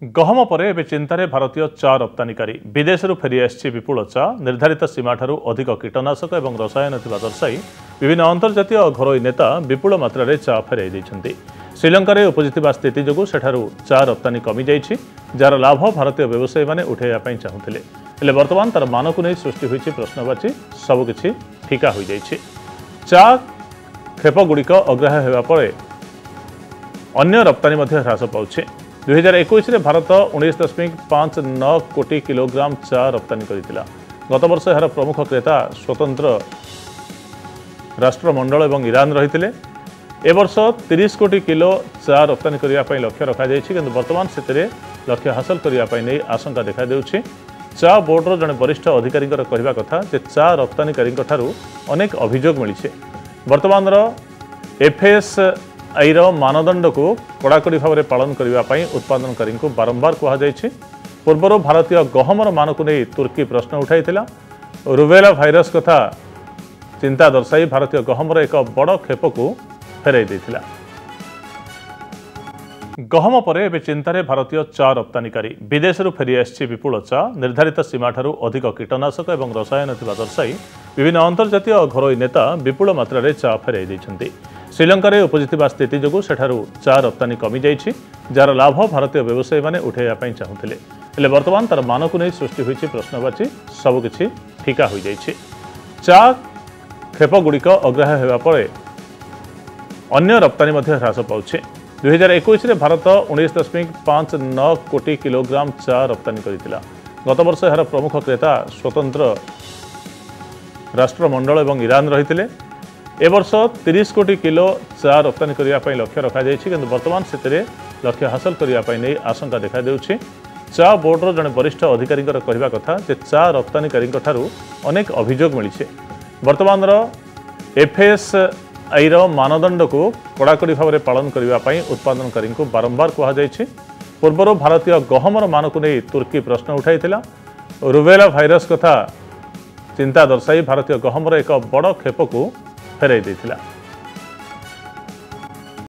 गहम पर एवं चिंतार भारतीय चा रप्तानिकारी विदेश फेरी आसी विपुल चा निर्धारित सीमा ठारू अधिक कीटनाशक और रसायन दर्शाई विभिन्न अंतर्जातीय और घरोई नेता विपुल मात्रा चा फेरई श्रीलंकार उपजिता स्थिति जो सेठारू चा रप्तानी कमी जाइए जार लाभ भारतीय व्यवसायी मैंने उठाइवाई चाहूले हेले बर्तमान तार मान को नहीं सृष्टि होती प्रश्नवाची सबकि फिका हो जाइए चा खेपगुड़िक अग्राह्य होगापर अन्य रप्तानी ह्रास पाउछे 2021 भारत 19.59 कोटी किलोग्राम चा रप्तानी करथिला। गत वर्ष यार प्रमुख क्रेता स्वतंत्र राष्ट्रमंडल और ईरान रही ए वर्ष 30 कोटी किलो चा रप्तानी करने लक्ष्य रखा किंतु वर्तमान से लक्ष्य हासिल करने आशंका देखा देउछि। चा बोर्डर जड़े वरिष्ठ अधिकारी कहवा कथा जे चा रप्तानिकारी अनेक अभियोग मिली वर्तमान FSI मानदंड को कड़ाकड़ी भाव में पालन करने उत्पादनकारी को बारंबार कहुई। पूर्वर भारतीय गहमर मान को नहीं तुर्की प्रश्न उठाई रुबेला भाइरस कथा चिंता दर्शाई भारतीय गहमर एक बड़ खेप को फेरई देथिला। गहम पर एवं चिंतार भारतीय चा रप्तानिकारी विदेश फेरी आसी विपुल चा निर्धारित सीमा ठारू अधिक कीटनाशक और रसायन दर्शाई विभिन्न अंतर्जातीय और घरोई नेता विपुल मात्रा चा फेरई श्रीलंकार उपजिता स्थिति जो सेठारू चा रप्तानी कमी जाइए जार लाभ भारतीय व्यवसायी मैंने उठाइवाई चाहूले हेले बर्तमान तार मान को नहीं सृष्टि होती प्रश्नवाची सबकि फिका हो जाइए चा खेपगुड़िक अग्राह्य होगापर अन्य रप्तानी ह्रास पाउछे 2021 भारत 19.59 कोटी किलोग्राम चा रप्तानी करथिला। गत वर्ष यार प्रमुख क्रेता स्वतंत्र राष्ट्रमंडल और ईरान रही ए वर्ष 30 कोटी किलो चा रप्तानी करने लक्ष्य रखा किंतु वर्तमान से लक्ष्य हासिल करने आशंका देखा देउछि। चा बोर्डर जड़े वरिष्ठ अधिकारी कहवा कथा जे चा रप्तानिकारी अनेक अभियोग मिली वर्तमान FSI मानदंड को कड़ाकड़ी भाव में पालन करने उत्पादनकारी को बारंबार कहुई। पूर्वर भारतीय गहमर मान को नहीं तुर्की प्रश्न उठाई रुबेला भाइरस कथा चिंता दर्शाई भारतीय गहमर एक बड़ खेप को फेरई देथिला।